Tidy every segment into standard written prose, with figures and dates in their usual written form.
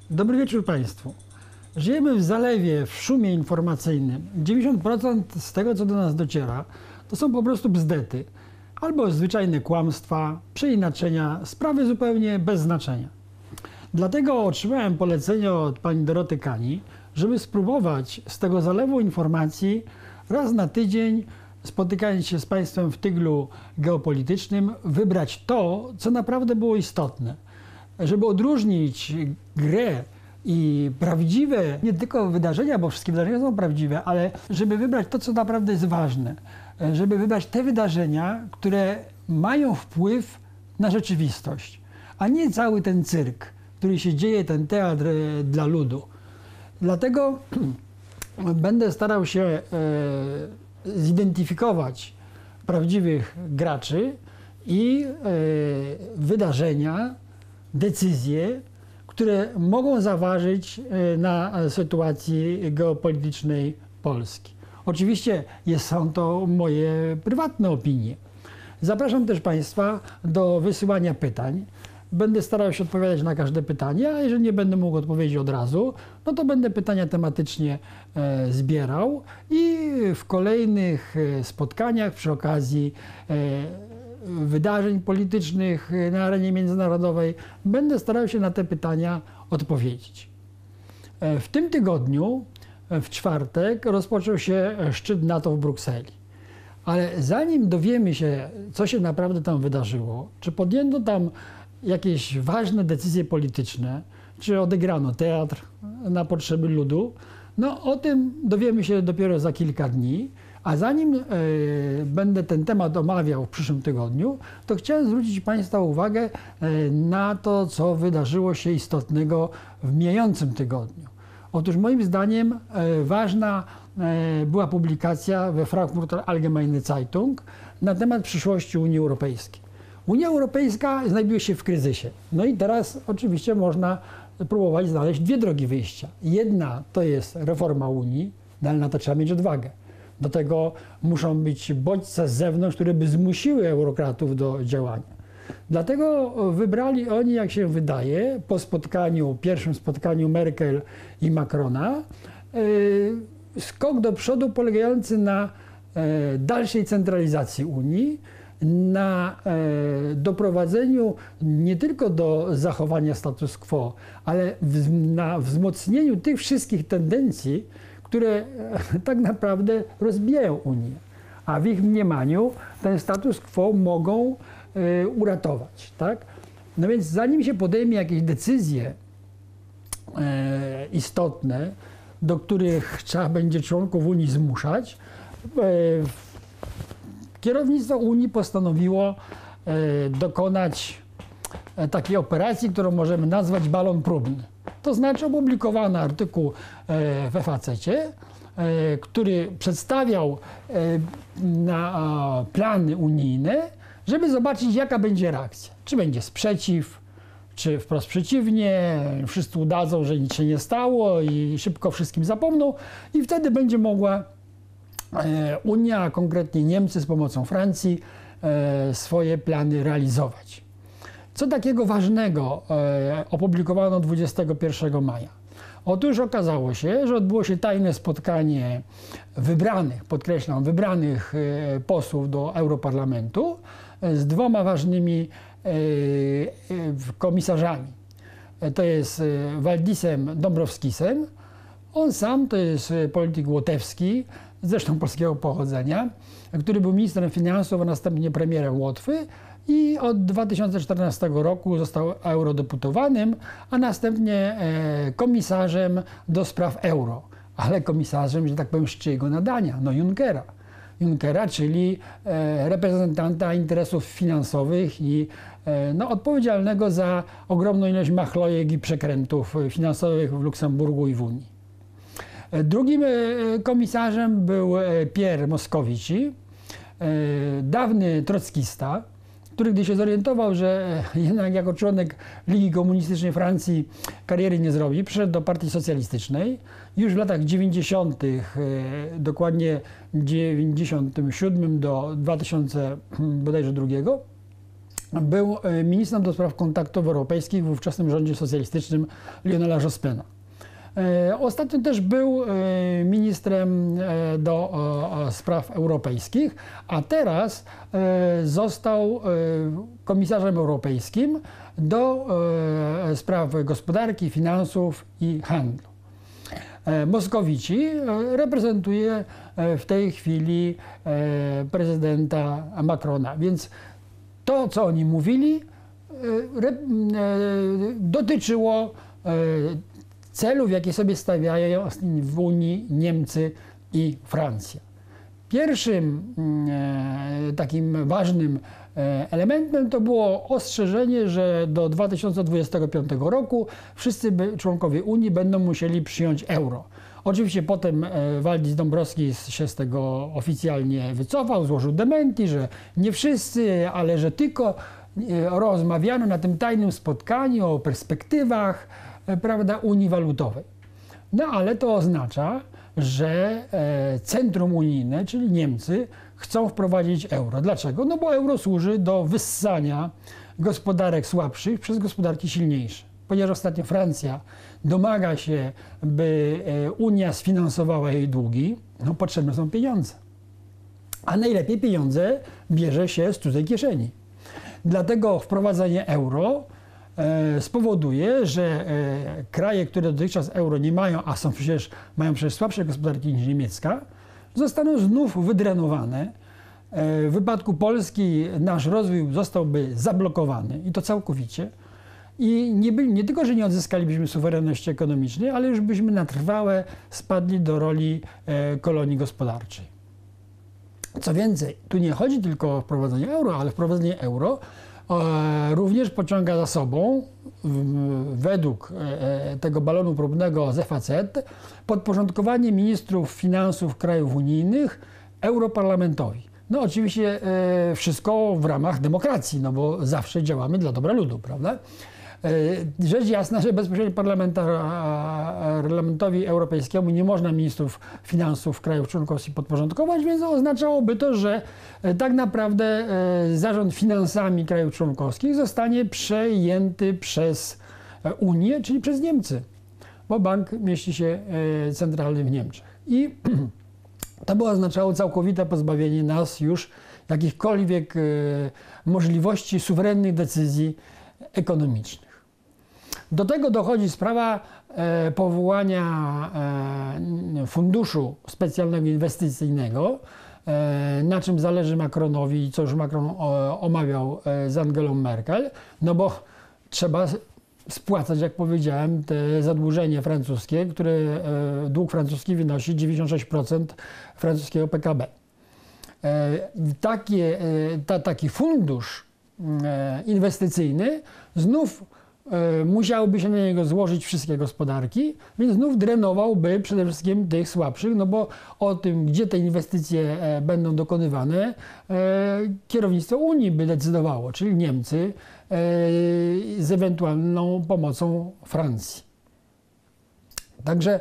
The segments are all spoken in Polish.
Dobry wieczór Państwu. Żyjemy w zalewie, w szumie informacyjnym. 90% z tego, co do nas dociera, to są po prostu bzdety. Albo zwyczajne kłamstwa, przeinaczenia, sprawy zupełnie bez znaczenia. Dlatego otrzymałem polecenie od pani Doroty Kani, żeby spróbować z tego zalewu informacji raz na tydzień, spotykając się z Państwem w tyglu geopolitycznym, wybrać to, co naprawdę było istotne. Żeby odróżnić grę i prawdziwe, nie tylko wydarzenia, bo wszystkie wydarzenia są prawdziwe, ale żeby wybrać to, co naprawdę jest ważne. Żeby wybrać te wydarzenia, które mają wpływ na rzeczywistość, a nie cały ten cyrk, który się dzieje, ten teatr dla ludu. Dlatego będę starał się zidentyfikować prawdziwych graczy i wydarzenia, decyzje, które mogą zaważyć na sytuacji geopolitycznej Polski. Oczywiście są to moje prywatne opinie. Zapraszam też Państwa do wysyłania pytań. Będę starał się odpowiadać na każde pytanie, a jeżeli nie będę mógł odpowiedzieć od razu, no to będę pytania tematycznie zbierał i w kolejnych spotkaniach przy okazji wydarzeń politycznych na arenie międzynarodowej będę starał się na te pytania odpowiedzieć. W tym tygodniu, w czwartek, rozpoczął się szczyt NATO w Brukseli. Ale zanim dowiemy się, co się naprawdę tam wydarzyło, czy podjęto tam jakieś ważne decyzje polityczne, czy odegrano teatr na potrzeby ludu, no o tym dowiemy się dopiero za kilka dni. A zanim będę ten temat omawiał w przyszłym tygodniu, to chciałem zwrócić Państwa uwagę na to, co wydarzyło się istotnego w mijającym tygodniu. Otóż moim zdaniem ważna była publikacja we Frankfurter Allgemeine Zeitung na temat przyszłości Unii Europejskiej. Unia Europejska znajduje się w kryzysie. No i teraz oczywiście można próbować znaleźć dwie drogi wyjścia. Jedna to jest reforma Unii, no ale na to trzeba mieć odwagę. Do tego muszą być bodźce z zewnątrz, które by zmusiły eurokratów do działania. Dlatego wybrali oni, jak się wydaje, po pierwszym spotkaniu Merkel i Macrona, skok do przodu polegający na dalszej centralizacji Unii, na doprowadzeniu nie tylko do zachowania status quo, ale na wzmocnieniu tych wszystkich tendencji, które tak naprawdę rozbijają Unię. A w ich mniemaniu ten status quo mogą uratować. Tak? No więc zanim się podejmie jakieś decyzje istotne, do których trzeba będzie członków Unii zmuszać, kierownictwo Unii postanowiło dokonać takiej operacji, którą możemy nazwać balon próbny. To znaczy opublikowano artykuł w FACET-cie, który przedstawiał plany unijne, żeby zobaczyć, jaka będzie reakcja. Czy będzie sprzeciw, czy wprost przeciwnie, wszyscy udadzą, że nic się nie stało i szybko wszystkim zapomną i wtedy będzie mogła Unia, a konkretnie Niemcy z pomocą Francji, swoje plany realizować. Co takiego ważnego opublikowano 21 maja? Otóż okazało się, że odbyło się tajne spotkanie wybranych, podkreślam, wybranych posłów do Europarlamentu z dwoma ważnymi komisarzami. To jest Waldisem Dombrovskisem. On sam to jest polityk łotewski, zresztą polskiego pochodzenia, który był ministrem finansów, a następnie premierem Łotwy i od 2014 roku został eurodeputowanym, a następnie komisarzem do spraw euro, ale komisarzem, że tak powiem, z czyjego nadania? No Junckera, czyli reprezentanta interesów finansowych i odpowiedzialnego za ogromną ilość machlojek i przekrętów finansowych w Luksemburgu i w Unii. Drugim komisarzem był Pierre Moscovici, dawny trockista, który gdy się zorientował, że jednak jako członek Ligi Komunistycznej Francji kariery nie zrobi, przyszedł do Partii Socjalistycznej. Już w latach 90., dokładnie 97 do 2000 bodajże drugiego, był ministrem do spraw kontaktów europejskich w ówczesnym rządzie socjalistycznym Lionela Jospena. Ostatnio też był ministrem do spraw europejskich, a teraz został komisarzem europejskim do spraw gospodarki, finansów i handlu. Moskowici reprezentuje w tej chwili prezydenta Macrona, więc to, co oni mówili, dotyczyło celów, jakie sobie stawiają w Unii Niemcy i Francja. Pierwszym takim ważnym elementem to było ostrzeżenie, że do 2025 roku wszyscy członkowie Unii będą musieli przyjąć euro. Oczywiście potem Waldis Dąbrowskis się z tego oficjalnie wycofał, złożył dementi, że nie wszyscy, ale że tylko rozmawiano na tym tajnym spotkaniu o perspektywach, prawda, Unii Walutowej. No ale to oznacza, że centrum unijne, czyli Niemcy, chcą wprowadzić euro. Dlaczego? No bo euro służy do wyssania gospodarek słabszych przez gospodarki silniejsze. Ponieważ ostatnio Francja domaga się, by Unia sfinansowała jej długi, no potrzebne są pieniądze. A najlepiej pieniądze bierze się z cudzej kieszeni. Dlatego wprowadzenie euro spowoduje, że kraje, które dotychczas euro nie mają, a mają przecież słabsze gospodarki niż niemiecka, zostaną znów wydrenowane. W wypadku Polski nasz rozwój zostałby zablokowany i to całkowicie. I nie tylko, że nie odzyskalibyśmy suwerenności ekonomicznej, ale już byśmy na trwałe spadli do roli kolonii gospodarczej. Co więcej, tu nie chodzi tylko o wprowadzenie euro, ale wprowadzenie euro również pociąga za sobą, według tego balonu próbnego z FAZ, podporządkowanie ministrów finansów krajów unijnych Europarlamentowi. No oczywiście wszystko w ramach demokracji, no bo zawsze działamy dla dobra ludu, prawda? Rzecz jasna, że bezpośrednio Parlamentowi Europejskiemu nie można ministrów finansów krajów członkowskich podporządkować, więc oznaczałoby to, że tak naprawdę zarząd finansami krajów członkowskich zostanie przejęty przez Unię, czyli przez Niemcy, bo bank mieści się centralny w Niemczech. I to by oznaczało całkowite pozbawienie nas już jakichkolwiek możliwości suwerennych decyzji ekonomicznych. Do tego dochodzi sprawa powołania funduszu specjalnego inwestycyjnego, na czym zależy Macronowi i co już Macron omawiał z Angelą Merkel, no bo trzeba spłacać, jak powiedziałem, te zadłużenie francuskie, dług francuski wynosi 96% francuskiego PKB. Taki fundusz inwestycyjny znów musiałyby się na niego złożyć wszystkie gospodarki, więc znów drenowałby przede wszystkim tych słabszych, no bo o tym, gdzie te inwestycje będą dokonywane, kierownictwo Unii by decydowało, czyli Niemcy z ewentualną pomocą Francji. Także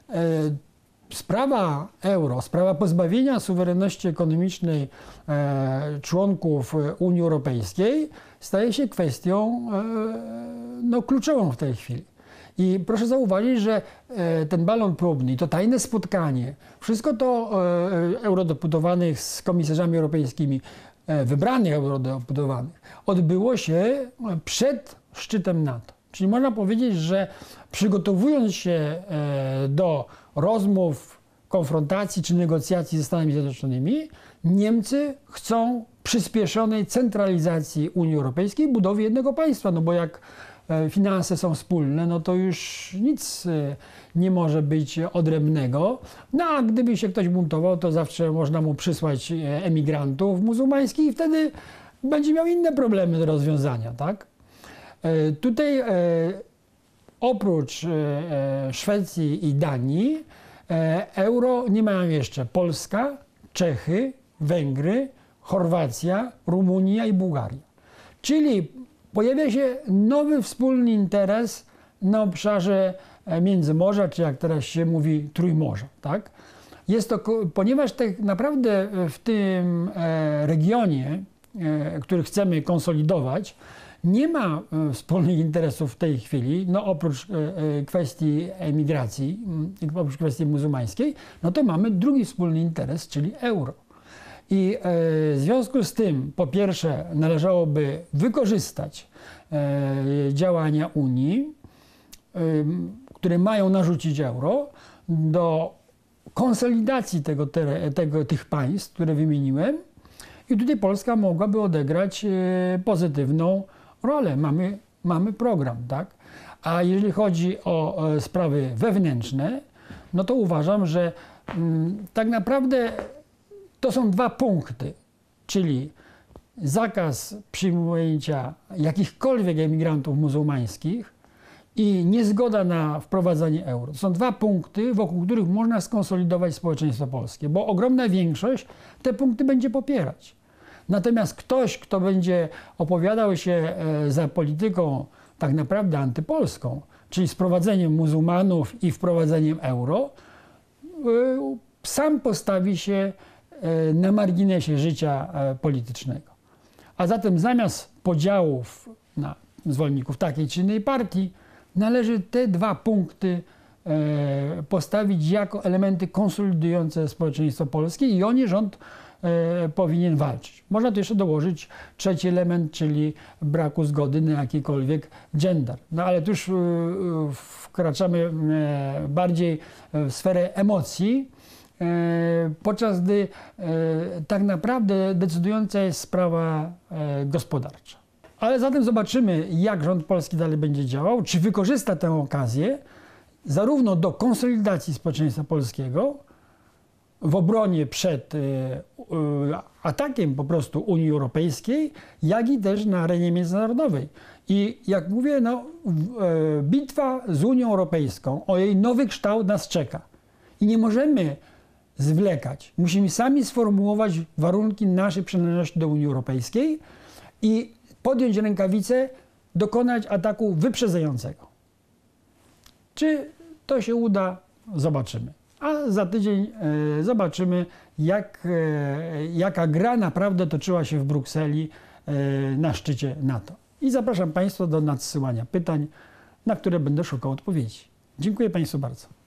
sprawa euro, sprawa pozbawienia suwerenności ekonomicznej członków Unii Europejskiej staje się kwestią kluczową w tej chwili. I proszę zauważyć, że ten balon próbny, to tajne spotkanie, wszystko to eurodeputowanych z komisarzami europejskimi, wybranych eurodeputowanych, odbyło się przed szczytem NATO. Czyli można powiedzieć, że przygotowując się do rozmów, konfrontacji czy negocjacji ze Stanami Zjednoczonymi, Niemcy chcą przyspieszonej centralizacji Unii Europejskiej, budowy jednego państwa, no bo jak finanse są wspólne, no to już nic nie może być odrębnego. No a gdyby się ktoś buntował, to zawsze można mu przysłać emigrantów muzułmańskich i wtedy będzie miał inne problemy do rozwiązania, tak? Tutaj oprócz Szwecji i Danii euro nie mają jeszcze Polska, Czechy, Węgry, Chorwacja, Rumunia i Bułgaria. Czyli pojawia się nowy wspólny interes na obszarze Międzymorza, czy jak teraz się mówi Trójmorza, tak? Jest to, ponieważ tak naprawdę w tym regionie który chcemy konsolidować, nie ma wspólnych interesów w tej chwili, no oprócz kwestii emigracji, oprócz kwestii muzułmańskiej, no to mamy drugi wspólny interes, czyli euro. I w związku z tym, po pierwsze, należałoby wykorzystać działania Unii, które mają narzucić euro, do konsolidacji tych państw, które wymieniłem. I tutaj Polska mogłaby odegrać pozytywną rolę. Mamy program, tak? A jeżeli chodzi o sprawy wewnętrzne, no to uważam, że tak naprawdę to są dwa punkty, czyli zakaz przyjęcia jakichkolwiek emigrantów muzułmańskich i niezgoda na wprowadzanie euro. To są dwa punkty, wokół których można skonsolidować społeczeństwo polskie, bo ogromna większość te punkty będzie popierać. Natomiast ktoś, kto będzie opowiadał się za polityką tak naprawdę antypolską, czyli sprowadzeniem muzułmanów i wprowadzeniem euro, sam postawi się na marginesie życia politycznego. A zatem zamiast podziałów na zwolenników takiej czy innej partii, należy te dwa punkty postawić jako elementy konsolidujące społeczeństwo polskie i o nie rząd powinien walczyć. Można tu jeszcze dołożyć trzeci element, czyli braku zgody na jakikolwiek gender. No ale tu już wkraczamy bardziej w sferę emocji, podczas gdy tak naprawdę decydująca jest sprawa gospodarcza. Ale zatem zobaczymy, jak rząd polski dalej będzie działał, czy wykorzysta tę okazję zarówno do konsolidacji społeczeństwa polskiego w obronie przed atakiem po prostu Unii Europejskiej, jak i też na arenie międzynarodowej. I jak mówię, no, bitwa z Unią Europejską o jej nowy kształt nas czeka. I nie możemy zwlekać. Musimy sami sformułować warunki naszej przynależności do Unii Europejskiej i podjąć rękawice, dokonać ataku wyprzedzającego. Czy to się uda? Zobaczymy. A za tydzień zobaczymy, jaka gra naprawdę toczyła się w Brukseli na szczycie NATO. I zapraszam Państwa do nadsyłania pytań, na które będę szukał odpowiedzi. Dziękuję Państwu bardzo.